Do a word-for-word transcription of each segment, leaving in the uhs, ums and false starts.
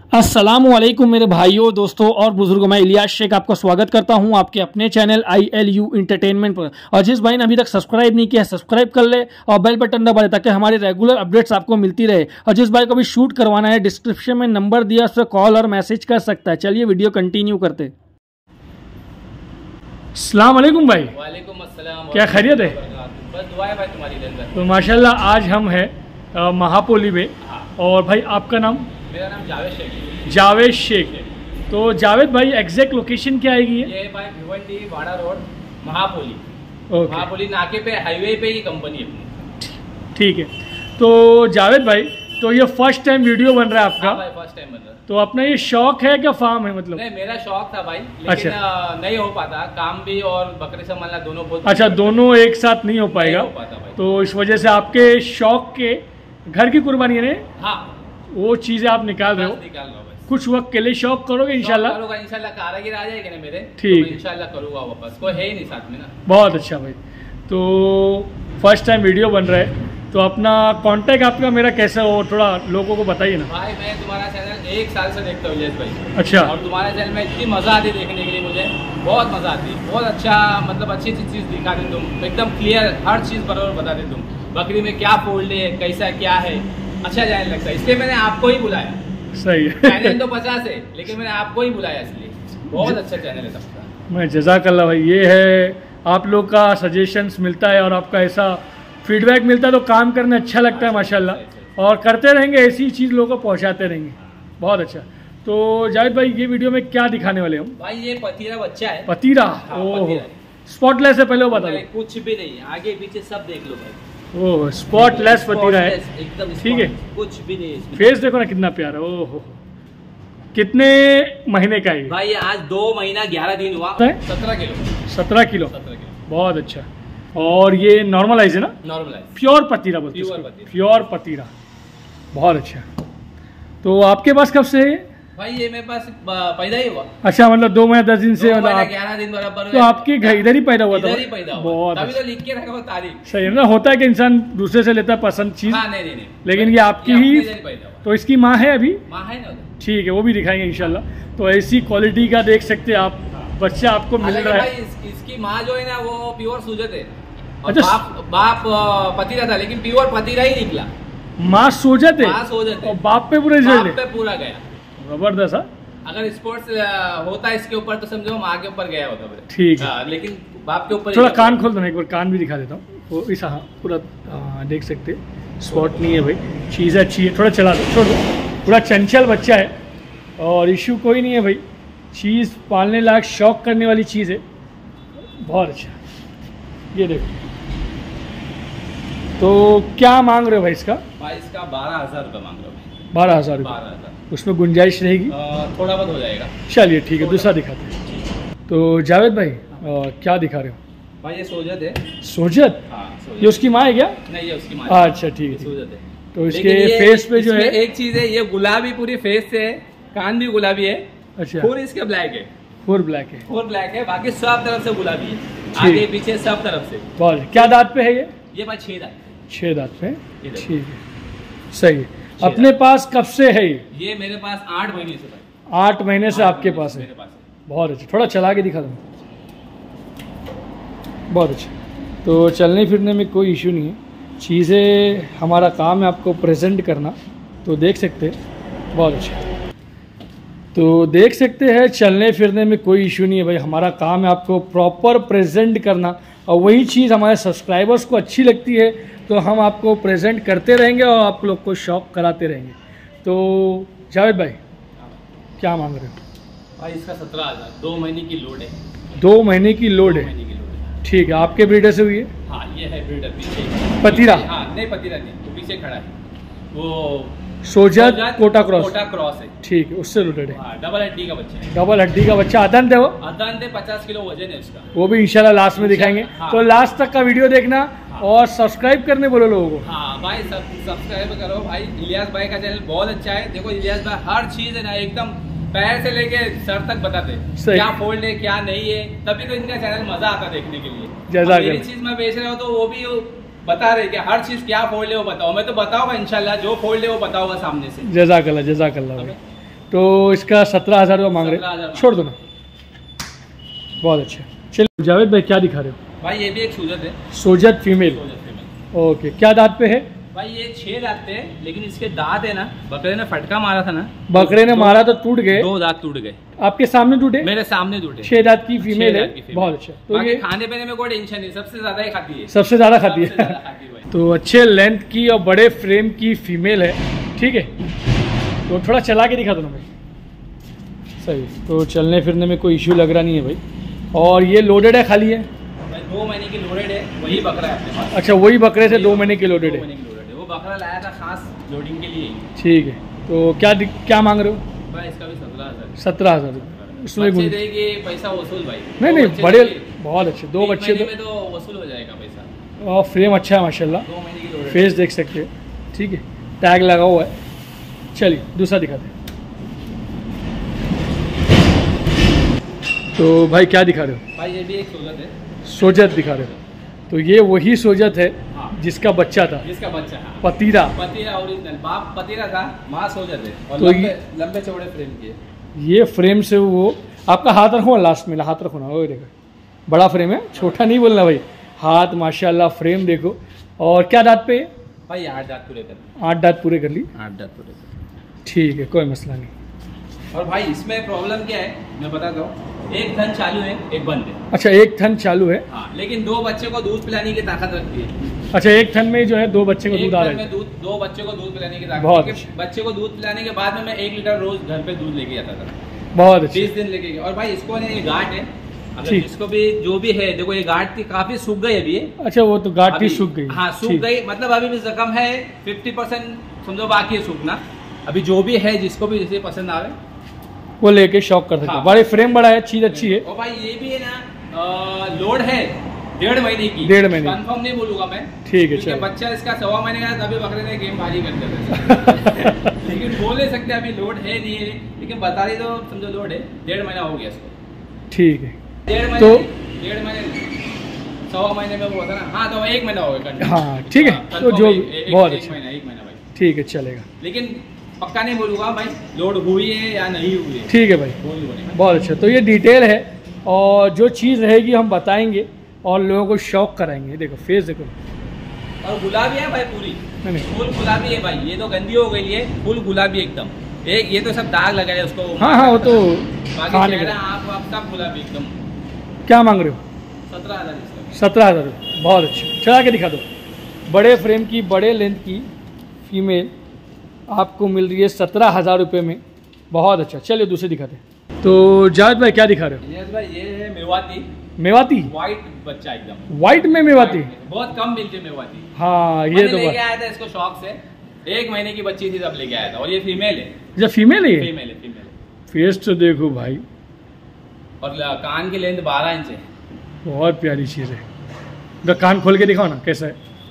अस्सलामुअलैकुम मेरे भाइयों, दोस्तों और बुजुर्गों। मैं इलियास शेख आपका स्वागत करता हूं आपके अपने channel I L U entertainment पर। और जिस भाई ने अभी तक सब्सक्राइब नहीं किया है, सब्सक्राइब कर ले और बेल बटन दबा दे ताकि हमारी रेगुलर अपडेट्स आपको मिलती रहे। और जिस भाई को भी शूट करवाना है, डिस्क्रिप्शन में नंबर दिया, उस पर कॉल और मैसेज कर सकता है। चलिए वीडियो कंटिन्यू करते। अस्सलाम वालेकुम भाई। वालेकुम अस्सलाम। क्या खैरियत है? बस दुआ है भाई तुम्हारी दिन। तो माशाल्लाह आज हम हैं महापोली में। और भाई आपका नाम? मेरा नाम जावेद शेख है। जावेद शेख है। तो जावेद भाई एग्जैक्ट लोकेशन क्या आएगी? ये भाई भिवंडी वाड़ा रोड महापोली। ओके। महापोली नाके पे हाईवे पे ही कंपनी है अपनी। ठीक है। तो जावेद भाई, तो ये फर्स्ट टाइम वीडियो बन रहा है आपका? हाँ भाई फर्स्ट टाइम बन रहा है। तो अपना ये शौक है क्या फार्म है मतलब? नहीं, मेरा शौक था भाई, लेकिन अच्छा। नहीं हो पाता, काम भी और बकरी संभालना दोनों बहुत। अच्छा, दोनों एक साथ नहीं हो पाएगा। नहीं हो पाता भाई। तो इस वजह से आपके शौक के घर की कुर्बानी है, हाँ वो चीजें आप निकाल रहे हो। निकाल रहा हूँ भाई। कुछ वक्त के लिए शौक करोगे इंशाल्लाह? करूँगा इंशाल्लाह। कारागिर आ जाएगा ना मेरे, ठीक तो इंशाल्लाह करूँगा वापस। कोई है ही नहीं साथ में ना। बहुत अच्छा भाई। तो फर्स्ट टाइम वीडियो बन रहा है, तो अपना कांटेक्ट आपका मेरा कैसा हो, थोड़ा लोगों को बताइए ना। भाई मैं तुम्हारा चैनल एक साल से देखता हूँ इलियास भाई। अच्छा। और तुम्हारे चैनल में इतनी मज़ा आती है देखने के लिए, मुझे बहुत मज़ा आती है। बहुत अच्छा, मतलब अच्छी अच्छी चीज़ दिखाते तुम, एकदम क्लियर हर चीज़ बराबर बताते तुम। बकरी में क्या फोल्ड है, कैसा क्या है, अच्छा चैनल लगता है, इसलिए मैंने आपको ही बुलाया। सही है। चैनल तो पचास है लेकिन मैंने आपको ही बुलाया, इसलिए बहुत अच्छा चैनल है सबका। मैं जज़ाकल्लाह भाई। ये है आप लोग का सजेशंस मिलता है और आपका ऐसा फीडबैक मिलता है तो काम करना अच्छा लगता है माशाल्लाह। और करते रहेंगे, ऐसी चीज़ लोगों को पहुंचाते रहेंगे। बहुत अच्छा। तो जावेद भाई, ये वीडियो में क्या दिखाने वाले हम? भाई ये पतीरा बच्चा है। पतीरा? हाँ, ओह, पतीरा। स्पॉटलेस है, पहले वो बता दो। कुछ भी नहीं, आगे पीछे सब देख लो भाई। ओह, स्पॉटलेस पतीरा है, एकदम ठीक है। कुछ भी नहीं है। फेस देखो ना कितना प्यारा। ओहो, कितने महीने का है भाई? आज दो महीना ग्यारह दिन हुआ। सत्रह किलो। सत्रह किलो। सत्रह किलो। बहुत अच्छा। और ये नॉर्मलाइज है ना? नॉर्मलाइज, प्योर पतीरा बोलते हैं इसको। प्योर पतीरा, बहुत अच्छा। तो आपके पास कब से है भाई? ये मेरे पास पैदा ही हुआ। अच्छा, मतलब दो महीने दस दिन से, मतलब आप, ग्यारह दिन बराबर। तो आपके घर इधर ही पैदा हुआ था? इधर ही पैदा हुआ। बहुत तभी अच्छा। तो लिख के रखा हुआ तारीख। सही है ना, होता है कि इंसान दूसरे से लेता है पसंद चीज। हाँ, नहीं, नहीं, नहीं। लेकिन ये आपकी ही, तो इसकी माँ है अभी? माँ है ना। ठीक है, वो भी दिखाएंगे इंशाल्लाह। तो ऐसी क्वालिटी का देख सकते हैं आप, बच्चा आपको मिल रहा है। इस, इसकी माँ जो है ना वो प्योर सूजत है। अच्छा। बाप बाप पतीरा था, लेकिन प्योर पतीरा ही निकला। माँ सोजत है माँ सोजत है और बाप पे पूरा रिजल्ट है। बाप पे पूरा गया। जबरदस्त। अगर स्पोर्ट्स होता है इसके ऊपर तो समझो माँ के ऊपर गया होता। ठीक है। लेकिन बाप के ऊपर। थोड़ा कान खोल दो ना, एक बार कान भी दिखा देता हूँ। वो इस, हाँ पूरा आ, देख सकते हैं, स्पॉट नहीं है भाई, चीज़ अच्छी है। थोड़ा चला दो, छोड़ दो। पूरा चंचल बच्चा है और इशू कोई नहीं है भाई। चीज़ पालने लायक, शौक करने वाली चीज़ है। बहुत अच्छा। ये देखो। तो क्या मांग रहे हो भाई इसका? भाई इसका बारह हजार रुपये मांग रहा हूँ। बारह हज़ार रुपये? बारह हजार। उसमें गुंजाइश रहेगी? थोड़ा बहुत हो जाएगा। चलिए ठीक है, दूसरा दिखाते हैं। तो जावेद भाई, आ, क्या दिखा रहे हो? भाई ये सोजत है। सोजत? हाँ, सोजत। ये उसकी माँ है क्या? नहीं, ये उसकी माँ। अच्छा ठीक है। सोजत है। तो इसके फेस पे जो है एक चीज है, ये गुलाबी पूरी फेस से है, कान भी गुलाबी है। अच्छा। पूरी इसके ब्लैक है। फोर ब्लैक है? फोर ब्लैक है, बाकी सब तरफ से गुलाबी है, आगे पीछे सब तरफ से। बहुत। क्या दांत पे है ये? ये भाई छह दांत। छह दांत पे? ठीक है, सही है। अपने पास कब से है ये? ये मेरे पास आठ महीने से भाई। आठ महीने से आपके पास है? मेरे पास है। बहुत अच्छा। थोड़ा चला के दिखा दो। बहुत अच्छा। तो चलने फिरने में कोई इशू नहीं है, चीज़ें हमारा काम है आपको प्रेजेंट करना। तो देख सकते हैं, बहुत अच्छा। तो देख सकते हैं, चलने फिरने में कोई इशू नहीं है भाई। हमारा काम है आपको प्रॉपर प्रेजेंट करना, और वही चीज़ हमारे सब्सक्राइबर्स को अच्छी लगती है तो हम आपको प्रेजेंट करते रहेंगे और आप लोग को शौक कराते रहेंगे। तो जावेद भाई, क्या मांग रहे हो? भाई इसका सत्रह हजार, दो महीने की लोड है। दो महीने की लोड है? महीने की लोड है। ठीक है। आपके ब्रीडर से हुई है? हाँ, ये है ब्रीडर पीछे। पतीरा? हाँ, नहीं पतीरा नहीं, वो पीछे खड़ा है वो। सोजत कोटा क्रॉस? कोटा क्रॉस है। ठीक है, उससे रिलेटेड है। हाँ, डबल हड्डी का बच्चा है। डबल हड्डी का बच्चा। अदंत है वो? अदंत है, पचास किलो वजन है उसका। वो भी इंशाल्लाह लास्ट में दिखाएंगे। हाँ। तो लास्ट तक का वीडियो देखना। हाँ। और सब्सक्राइब करने बोलो लोगों को। हाँ भाई, सब सब्सक्राइब करो भाई। इलियास भाई का चैनल बहुत अच्छा है। देखो इलियास भाई हर चीज है ना, एकदम पैर से लेके सर तक बताते, क्या फोल्ड है क्या नहीं है, तभी तो इनका चैनल मजा आता देखने के लिए। मेरी चीज मैं बेच रहा हूँ तो वो भी बता रहे कि हर चीज क्या फोल्ड है वो बताओ। मैं तो बताऊंगा इंशाल्लाह, जो फोल्ड है वो बताऊंगा सामने से। जज़ाकल्लाह, जज़ाकल्लाह भाई। तो इसका सत्रह हज़ार रुपये मांग रहे, छोड़ दो ना। बहुत अच्छा। चलिए जावेद भाई क्या दिखा रहे हो? भाई ये भी एक सोजत है। सोजत फीमेल। ओके, क्या दांत पे है? भाई ये छह दांत पे है, लेकिन इसके दांत है ना, बकरे ने फटका मारा था ना, बकरे ने मारा तो टूट गए, दो दांत टूट गए। आपके सामने टूटे? मेरे सामने टूटे। छह दांत की फीमेल है, बहुत अच्छा। तो ये खाने पीने में कोई टेंशन नहीं, सबसे ज्यादा ही खाती है, सबसे ज्यादा खाती है। तो अच्छे लेंथ की और बड़े फ्रेम की फीमेल है, ठीक है। तो थोड़ा चला के दिखा दो ना भाई। सही, तो चलने फिरने में कोई इश्यू लग रहा नहीं है भाई। और ये लोडेड है खाली है? भाई दो महीने की लोडेड है, वही बकरा है अपने पास। अच्छा, वही बकरे से दो महीने की लोडेड है। वो बकरा लाया था खास लोडिंग के लिए। ठीक है, तो क्या क्या मांग रहे हो? भाई इसका भी सत्रह हज़ार। सत्रह हज़ार उसमें देगी पैसा वसूल भाई। नहीं नहीं, बड़े बहुत अच्छे, दो बच्चे में तो वसूल हो जाएगा पैसा। और फ्रेम अच्छा है माशाल्लाह, दो महीने की लोडेड, फेस देख सकते हैं, ठीक है, टैग लगा हुआ है। चलिए दूसरा दिखाते हैं। तो भाई क्या दिखा रहे हो? भाई ये भी एक सोजत है। सोजत दिखा रहे हो? तो ये वही सोजत है, हाँ, जिसका बच्चा था, जिसका बच्चा, हाँ। पतीरा, पतीरा ओरिजिनल, बाप पतीरा था, माँ सोजत है। और तो लंबे लंबे चौड़े फ्रेम के, ये फ्रेम से वो आपका हाथ रखो लास्ट में, हाथ रखो ना, वो देखो बड़ा फ्रेम है, छोटा नहीं बोलना भाई। हाथ माशाल्लाह, फ्रेम देखो। और क्या दांत पे? भाई आठ दांत पूरे कर आठ दांत पूरे कर ली, आठ दांत पूरे कर, ठीक है, कोई मसला नहीं। और भाई इसमें प्रॉब्लम क्या है मैं बताता हूँ, एक थन चालू है, एक बंद है। अच्छा, एक थन चालू है, हाँ, लेकिन दो बच्चे को दूध पिलाने की ताकत रखती है। अच्छा, एक थन में जो है दो बच्चे को दूध आ रहा है, दूध, दो बच्चे को दूध पिलाने की ताकत। बहुत अच्छा। बच्चे को दूध पिलाने के बाद में मैं एक लीटर रोज घर पे दूध लेके आता था, बहुत अच्छा, बीस दिन लेके। और भाई इसको ये गांठ है, अगर इसको भी जो भी है, देखो ये गांठ थी काफी सूख गई अभी। अच्छा, वो तो गांठ ही सूख गई, हाँ सूख गई, मतलब अभी भी जख्म है, फिफ्टी परसेंट समझो बाकी है सूखना। अभी जो भी है, जिसको भी जैसे पसंद आवे वो लेके शौक कर सकते हैं। बड़े फ्रेम बड़ा है, चीज अच्छी है। और भाई ये भी है ना, आ, लोड है डेढ़ महीने की, डेढ़ महीने कंफर्म नहीं बोलूंगा मैं, ठीक है। चलो, बच्चा इसका सवा महीने का, तभी बकरे ने गेम बाजी कर दिया। लेकिन बोल नहीं सकते अभी लोड है नहीं है, लेकिन बता दी तो समझो लोड है। डेढ़ महीना हो गया इसको, ठीक है। डेढ़ महीने, तो डेढ़ महीने सवा महीने में वो होता ना, हाँ तो एक महीना हो गया। हाँ ठीक है, तो जो बहुत अच्छा, महीना एक महीना भाई, ठीक है, चलेगा। लेकिन पक्का नहीं बोलूँगा भाई लोड हुई है या नहीं हुई है। ठीक है भाई, बहुत अच्छा। तो ये डिटेल है, और जो चीज़ रहेगी हम बताएंगे और लोगों को शौक कराएंगे। देखो फेस देखो, और गुलाबी है भाई पूरी, नहीं फुल गुलाबी है भाई। ये तो गंदी हो गई है, फुल गुलाबी एकदम। एक ये तो सब दाग लगा है उसको, हाँ हाँ वो तो खाने का, आप आप सब गुलाबी एकदम। क्या मांग रहे हो? सत्रह हज़ार सत्रह हज़ार बहुत अच्छा, चला के दिखा दो। बड़े फ्रेम की, बड़े लेंथ की फीमेल आपको मिल रही है सत्रह हज़ार रुपये में, बहुत अच्छा। चलिए दूसरे दिखाते हैं। तो जावेद भाई क्या दिखा रहे हो? यस भाई, ये है मेवाती। मेवाती, व्हाइट बच्चा एकदम, व्हाइट में मेवाती, बहुत कम मिलती है मेवाती। हाँ ये तो लेके आया था इसको शौक से, एक महीने की बच्ची थी तब लेके आया था। और ये फीमेल है। जब फीमेल है, ये फीमेल है, फीमेल। फेस तो देखो भाई, और कान की लेंथ बारह इंच है, बहुत प्यारी चीज़ है। तो कान खोल के दिखाओ ना कैसा है,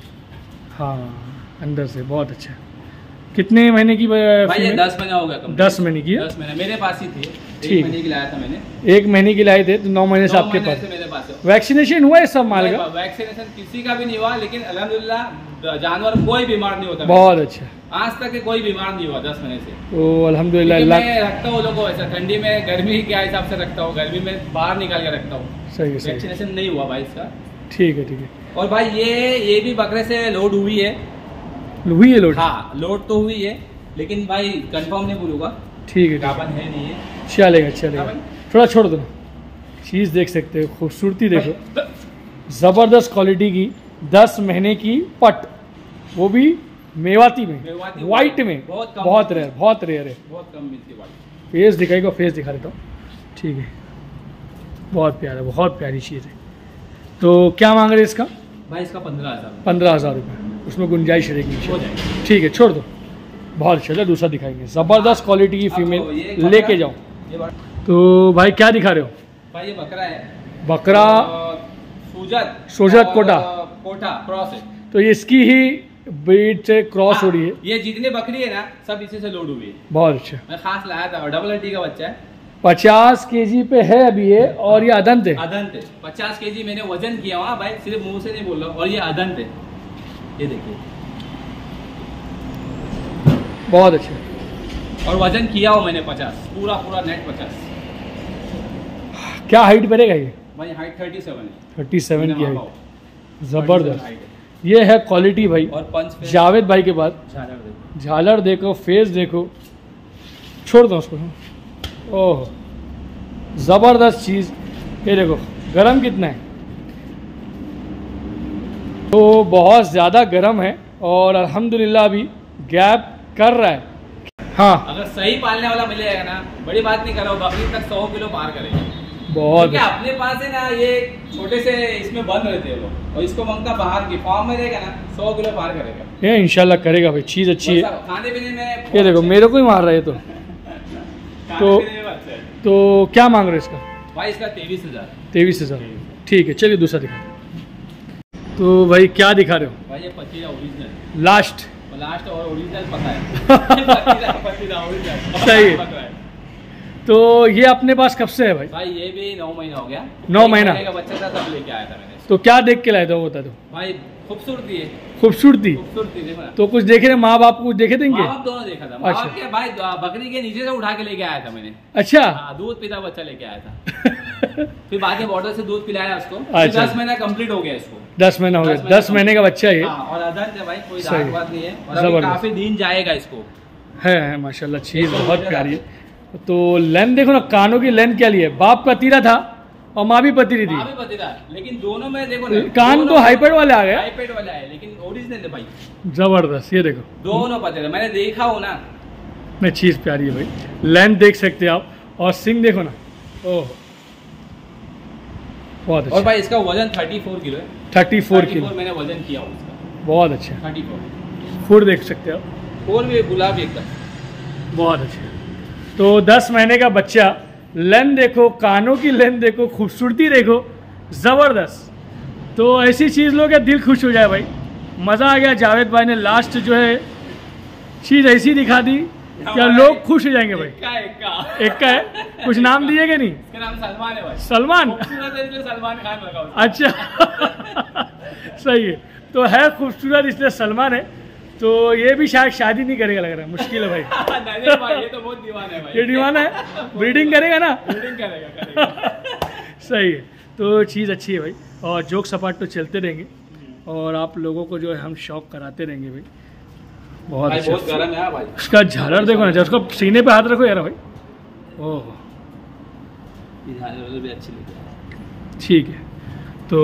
हाँ अंदर से बहुत अच्छा। कितने महीने की भाई? ये दस महीना हो गया, दस महीने की, दस महीने मेरे पास ही थी। ठीक, महीने की लाया था मैंने, एक महीने की लाए थे, तो नौ महीने से आपके पास। मेरे पास वैक्सीनेशन हुआ है सब माल का? वैक्सीनेशन किसी का भी नहीं हुआ, लेकिन अल्हम्दुलिल्लाह जानवर कोई बीमार नहीं होता। बहुत अच्छा, आज तक कोई बीमार नहीं हुआ दस महीने से। तो अल्हम्दुलिल्लाह। मैं रखता हूँ लोगों को ऐसा, ठंडी में, गर्मी के हिसाब से रखता हूँ, गर्मी में बाहर निकाल के रखता हूँ। सही है, वैक्सीनेशन नहीं हुआ भाई इसका। ठीक है, ठीक है। और भाई ये ये भी बकरे से लोड हुई है, हुई है लोड? हाँ लोड तो हुई है, लेकिन भाई कंफर्म नहीं बोलूँगा। ठीक है, गाभन है नहीं है, चलेगा चलेगा। थोड़ा छोड़ दो, चीज़ देख सकते हो, खूबसूरती देखो, ज़बरदस्त क्वालिटी की, दस महीने की पट, वो भी मेवाती में, वाइट में, बहुत बहुत रेयर, बहुत रेयर है, बहुत कम मिलती है। फेस दिखाएगा, फेस दिखा देता हूँ, ठीक है, बहुत प्यारा, बहुत प्यारी चीज़ है। तो क्या मांग रहे इसका? भाई इसका पंद्रह हज़ार पंद्रह हज़ार रुपये, उसमें गुंजाइश रहेगी, ठीक है, छोड़ दो। बहुत अच्छा, दूसरा दिखाएंगे, ज़बरदस्त क्वालिटी की फीमेल, लेके जाओ। तो भाई क्या दिखा रहे हो? भाई ये बकरा है, बकरा सोजत, सोजत कोटा, कोटा क्रॉस है। तो इसकी ही ब्रीड से क्रॉस हो रही है। ये जितने बकरी है ना, सब इसी से लोड हुई है। बहुत अच्छा, मैं खास लाया था, डबल हड्डी का बच्चा है, पचास केजी पे है अभी ये, और ये अदंत है। अदंत है, पचास केजी मैंने वजन किया हुआ भाई, सिर्फ मुंह से नहीं बोल रहा। और ये अदंत है, ये देखिए बहुत अच्छा, और वजन किया हो मैंने पचास, पूरा पूरा नेट पचास। क्या हाइट पड़ेगा ये? भाई हाइट थर्टी सेवन है। थर्टी सेवन की हाइट, ज़बरदस्त। ये है क्वालिटी भाई। और पंच जावेद भाई के बाद झालर देखो, झालर देखो, फेस देखो, छोड़ दो उसको। ओह ज़बरदस्त चीज़। ये देखो गरम कितना है, तो बहुत ज़्यादा गरम है और अल्हम्दुलिल्लाह अभी गैप कर रहा है। हाँ अगर सही पालने वाला मिल जाएगा ना, बड़ी बात नहीं कर रहा हूँ, बकरी तक सौ किलो पार करेगी। बहुत अपने पास है ना, ये छोटे से इसमें बंद रहते हैं लोग, और इसको मंगता बाहर की फार्म में रहेगा ना, सौ किलो पार करेगा। ये इंशाल्लाह करेगा भाई, चीज़ अच्छी है। खाने पीने में ये देखो मेरे को ही मार रहे है तो तो, तो क्या मांग रहे हो इसका? भाई इसका तेईस हजार तेईस हजार ठीक है, चलिए दूसरा दिखा। तो भाई क्या दिखा रहे हो? भाई ये पतीला ओरिजिनल लास्ट लास्ट और ओरिजिनल पता है। पतीला पतीला ओरिजिनल सही है। तो ये अपने पास कब से है भाई? भाई ये भी नौ महीना हो गया। नौ महीना का बच्चा था तब लेके आया था मैंने। तो क्या देख के लाया था वो बता दो भाई? खूबसूरती है, खूबसूरती खूबसूरती देखो ना। तो कुछ देखे ना, माँ बाप कुछ देखे देंगे? माँ बाप दोनों देखा था। माँ बाप के भाई बकरी के नीचे से उठा के लेके आया था मैंने। अच्छा हाँ, दूध पीता बच्चा लेके आया था। फिर बाद में बॉटल से दूध पिलाया उसको। अच्छा। दस महीना कंप्लीट हो गया इसको। दस महीना हो गया, दस महीने का बच्चा है। और अदर है भाई, कोई बात नहीं है, और अभी काफी दिन जाएगा इसको। है, है माशाल्लाह, चीज बहुत प्यारी है। तो लेंथ देखो ना, कानों की लेंथ क्या ली है, बाप पतीला था और माँ भी पतीली थी। माँ भी पतीला, लेकिन दोनों में देखो ना, कान तो हाईपेड वाले आ गए, हाईपेड वाले आए, लेकिन ओरिजिनल है भाई, जबरदस्त। ये देखो दोनों पतीला, मैंने देखा हो ना। नहीं चीज प्यारी है भाई, लेंथ देख सकते हैं आप, और सिंग देखो ना, ओह बहुत अच्छा। और भाई इसका वजन चौंतीस किलो है। चौंतीस किलो मैंने वजन किया उसका, बहुत अच्छा। चौंतीस फूड देख सकते हो आप, फोर भी गुलाब एकदम बहुत अच्छा। तो दस महीने का बच्चा, लेंथ देखो, कानों की लेंथ देखो, खूबसूरती देखो, ज़बरदस्त। तो ऐसी चीज़ लो कि दिल खुश हो जाए भाई, मज़ा आ गया। जावेद भाई ने लास्ट जो है चीज़ ऐसी दिखा दी क्या लोग खुश हो जाएंगे भाई। एक्का एक्का एक का है, कुछ नाम दिएगा नहीं? इसका नाम सलमान है भाई। सलमान? सलमान खान लगा। अच्छा सही है, तो है खूबसूरत इसलिए सलमान है। तो ये भी शायद शादी नहीं करेगा लग रहा है, मुश्किल है भाई। नहीं भाई, ये तो बहुत दीवाना है भाई। ये दीवाना है, ब्रीडिंग करेगा ना? ब्रीडिंग करेगा, करेगा। सही है, तो चीज़ अच्छी है भाई, और जोक सपाट तो चलते रहेंगे, और आप लोगों को जो है हम शौक कराते रहेंगे भाई। बहुत अच्छा, बहुत गर्म है भाई। उसका झालर देखो ना, उसको सीने पे हाथ रखो यार भाई। ओह भी अच्छी लगी। ठीक है, तो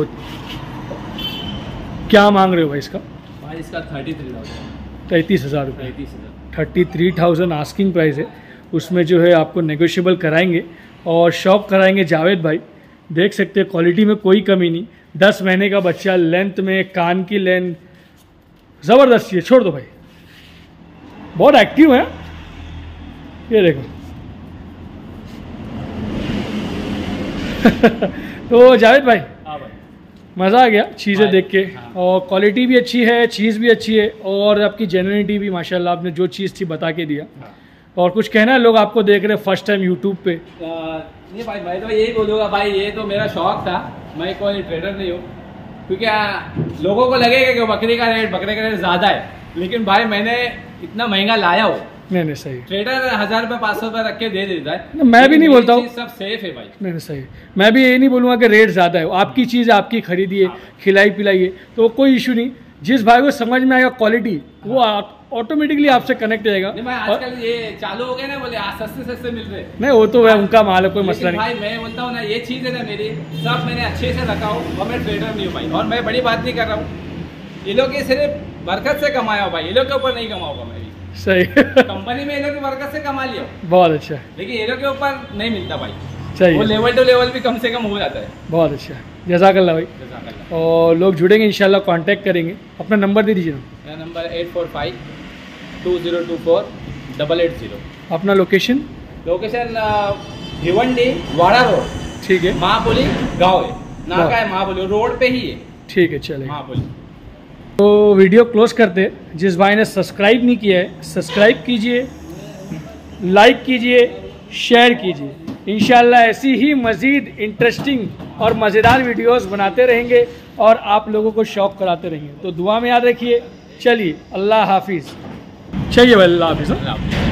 क्या मांग रहे हो भाई इसका? भाई इसका थर्टी थ्री थाउजेंड तैंतीस हज़ार रुपये तैंतीस हज़ार thirty three thousand asking price है। उसमें जो है आपको नेगोशिएबल कराएंगे और शॉप कराएंगे जावेद भाई। देख सकते हैं क्वालिटी में कोई कमी नहीं। दस महीने का बच्चा, लेंथ में, कान की लेंथ ज़बरदस्त है। छोड़ दो भाई, बहुत एक्टिव है। ये देखो तो जावेद भाई मज़ा आ गया चीज़ें देख के। हाँ। और क्वालिटी भी अच्छी है, चीज़ भी अच्छी है, और आपकी जेन्युइनिटी भी माशाल्लाह, आपने जो चीज़ थी बता के दिया। हाँ। और कुछ कहना है, लोग आपको देख रहे हैं फर्स्ट टाइम यूट्यूब पे? नहीं भाई, मैं तो यही बोलूँगा भाई, ये तो मेरा शौक था, मैं कोई ट्रेडर नहीं हूँ। क्योंकि लोगों को लगेगा कि बकरी का रेट बकरे का रेट ज़्यादा है, लेकिन भाई मैंने इतना महंगा लाया हो। नहीं नहीं सही, ट्रेडर हजार रुपये पाँच सौ रुपये रख के दे देता है। मैं भी नहीं बोलता हूँ, सब सेफ है भाई। नहीं नहीं सही, मैं भी ये नहीं बोलूँगा कि रेट ज़्यादा है। आपकी चीज़ आपकी खरीदिए, खिलाई पिलाइए, तो कोई इशू नहीं। जिस भाई को समझ में आएगा क्वालिटी, वो ऑटोमेटिकली आपसे कनेक्ट रहेगा। आजकल ये चालू हो गया ना, बोले आज सस्ते सस्ते मिल रहे। नहीं, वो तो है, उनका माल है, कोई मसला नहीं। भाई मैं बोलता हूँ ना, ये चीज़ है ना मेरी, सब मैंने अच्छे से रखा हूँ, और मैं ट्रेडर नहीं हूँ भाई। और मैं बड़ी बात नहीं कर रहा हूँ, ये लोग ये सिर्फ बरकत से कमाया हो भाई, ये लोग के ऊपर नहीं कमाऊंगा मैं। सही कंपनी में ये लोग की बरकत से कमा लिया, बहुत अच्छा, लेकिन ये लोग के ऊपर नहीं मिलता भाई। सही, वो लेवल टू लेवल भी कम से कम हो जाता है। बहुत अच्छा, जज़ाकल्लाह भाई। जज़ाकल्लाह। और लोग जुड़ेंगे इंशाल्लाह, कांटेक्ट करेंगे। अपना नंबर दे दीजिए। मेरा number eight four five two zero two four double eight zero. अपना location? Location Bhiwandi Wada road, ठीक है। महाबोली गाँव है, नाका है महाबोली रोड पे ही है। ठीक है, चलेगा। महाबोली। तो वीडियो क्लोज करते। जिस भाई ने सब्सक्राइब नहीं किया है, सब्सक्राइब कीजिए, लाइक कीजिए, शेयर कीजिए। इंशाल्लाह ऐसी ही मज़ीद इंटरेस्टिंग और मज़ेदार वीडियोस बनाते रहेंगे और आप लोगों को शौक़ कराते रहेंगे। तो दुआ में याद रखिए। चलिए, अल्लाह हाफिज़। चलिए भाई, अल्लाह हाफिज़।